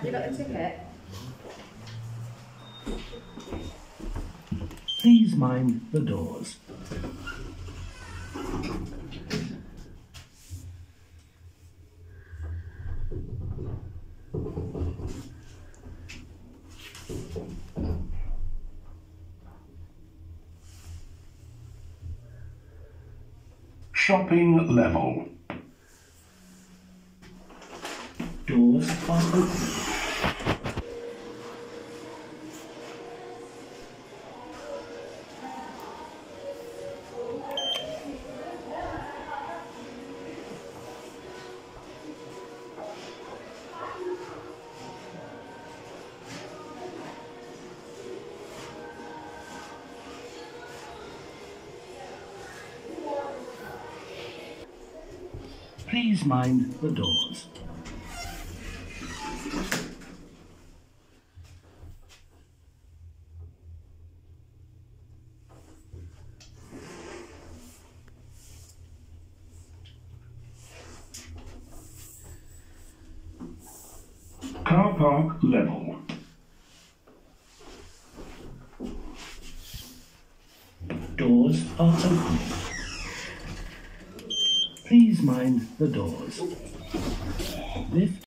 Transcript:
you got the ticket? Please mind the doors. Shopping level. Doors are open. Please mind the doors. Car park level. Doors are open. Please mind the doors. Lift